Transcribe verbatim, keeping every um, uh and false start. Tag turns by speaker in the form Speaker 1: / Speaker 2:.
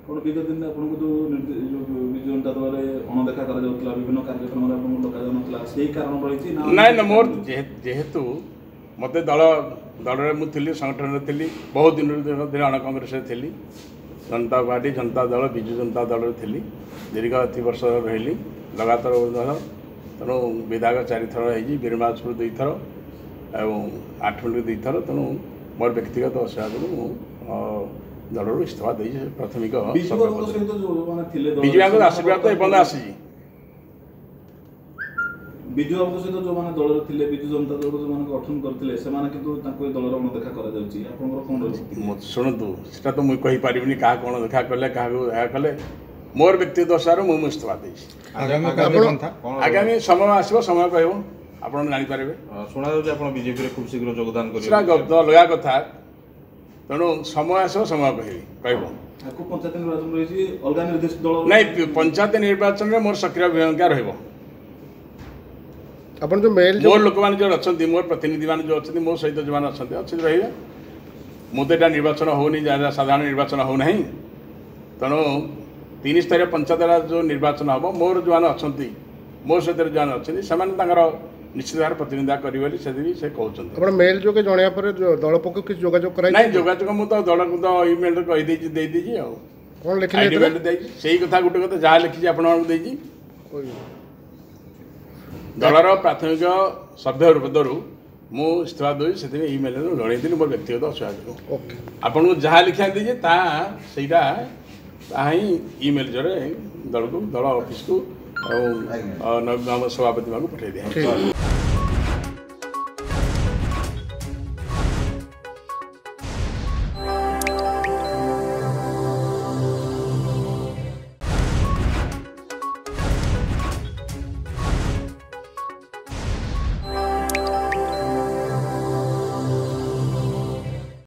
Speaker 1: कौन विगत दिन आपको जो विजु जनता दल अणदेखा कर विभिन्न कार्यक्रम डक कारण रही
Speaker 2: ना ना मोर जेहेतु मत दल दल मुझी संगठन थी बहुत दिन दिन अण कांग्रेस थी जनता पार्टी जनता दल विजु जनता दल थी दीर्घ अति वर्ष रही लगातार तेणु विधायक चार थर हो बीरमाजपुर दुई थर और आठमल दुई थर तेणु मोर व्यक्तिगत असुविधा जो दल इस्तीफा दे प्राथमिक विजु आशीर्वाद तो एपର୍ଯ୍ୟନ୍ତ आसी
Speaker 1: विजु सहित जो मैंने दल थे विजु जनता दल जो गठन करते दलर अणदेखा कर
Speaker 2: शुणु से तो मुझे कहीपरि क्या कौन देखा कले क्या कले मोर व्यक्तिगत दशार मुझे इस्तीफा दे आगामी समय आसो समय कह आप जापर
Speaker 3: शुणा बीजेपी खूब शीघ्र योगदान कर
Speaker 2: अलग कथा तेणु समय आस समय कह
Speaker 1: पंचायत निर्वाचन रही अलग निर्देश दल
Speaker 2: नहीं पंचायत निर्वाचन में मोर सक्रिय भूमिका रही
Speaker 4: अपन जो मेल
Speaker 2: मोर लोक मैंने जो अच्छा मोर प्रतिनिधि मैंने जो अच्छा मो सहित जो अच्छा अच्छे रही मुझे यहाँ निर्वाचन होनी साधारण निर्वाचन होना तेणु तीन स्तरीय पंचायत जो निर्वाचन हम मोर जो मैंने अच्छा मो सहित जो अच्छा से निश्चित भाव प्रतिनिधित्व करेंगे से कहते
Speaker 4: मेल जो जन दल पक्ष किसी जोगाजोग
Speaker 2: ना जोगाजोग मुझे दल को तो इमेल कहीदी
Speaker 4: कौन लिखी
Speaker 2: से कथा गोटे कथा जहाँ लिखी आप दलर प्राथमिक सभ्य पदर मु इस्तीफा दूँ से इमेल जन मोर व्यक्तिगत असुविधा आपन को जहाँ लिखा दीजिए ताहीटा ही इमेल जरे दल को दल ऑफिस को सभापति को पठे दिया।